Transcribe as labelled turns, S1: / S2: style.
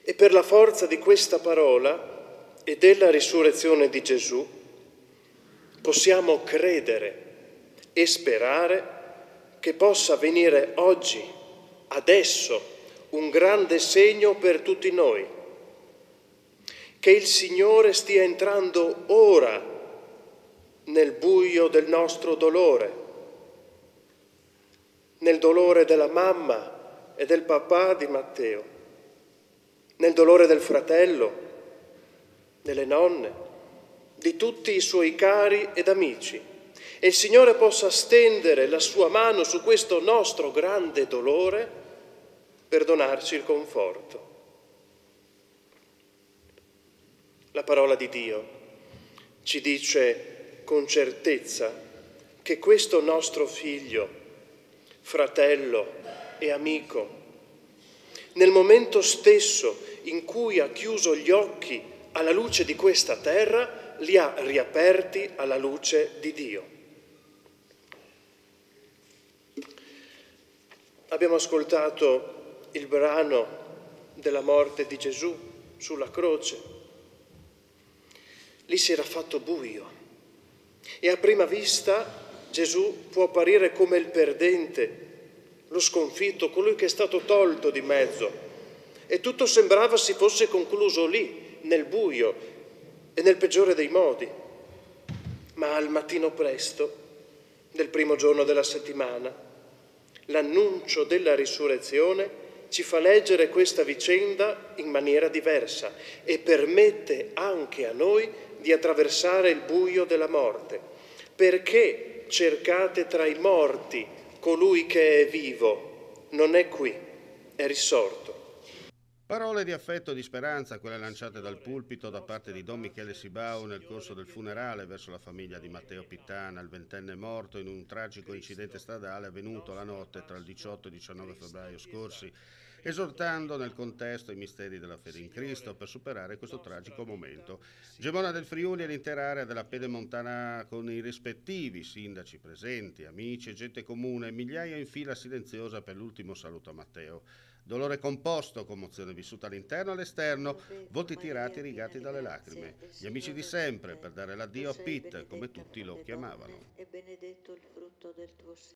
S1: E per la forza di questa parola e della risurrezione di Gesù possiamo credere e sperare che possa venire oggi, adesso, un grande segno per tutti noi, che il Signore stia entrando ora nel buio del nostro dolore, nel dolore della mamma e del papà di Matteo, nel dolore del fratello, delle nonne, di tutti i suoi cari ed amici, e il Signore possa stendere la sua mano su questo nostro grande dolore per donarci il conforto. La parola di Dio ci dice con certezza che questo nostro figlio, fratello e amico, nel momento stesso in cui ha chiuso gli occhi alla luce di questa terra, li ha riaperti alla luce di Dio. Abbiamo ascoltato il brano della morte di Gesù sulla croce. Lì si era fatto buio e a prima vista Gesù può apparire come il perdente, lo sconfitto, colui che è stato tolto di mezzo, e tutto sembrava si fosse concluso lì, nel buio e nel peggiore dei modi. Ma al mattino presto, del primo giorno della settimana, l'annuncio della risurrezione ci fa leggere questa vicenda in maniera diversa e permette anche a noi di attraversare il buio della morte. Perché cercate tra i morti colui che è vivo? Non è qui, è risorto.
S2: Parole di affetto e di speranza, quelle lanciate dal pulpito da parte di Don Michele Sibau nel corso del funerale verso la famiglia di Matteo Pittana, il ventenne morto in un tragico incidente stradale avvenuto la notte tra il 18 e il 19 febbraio scorsi, esortando nel contesto i misteri della fede in Cristo per superare questo tragico momento. Gemona del Friuli e l'intera area della Pedemontana con i rispettivi sindaci presenti, amici e gente comune, migliaia in fila silenziosa per l'ultimo saluto a Matteo. Dolore composto, commozione vissuta all'interno e all'esterno, volti tirati e rigati dalle lacrime. Gli amici di sempre per dare l'addio a Pete, come tutti lo chiamavano.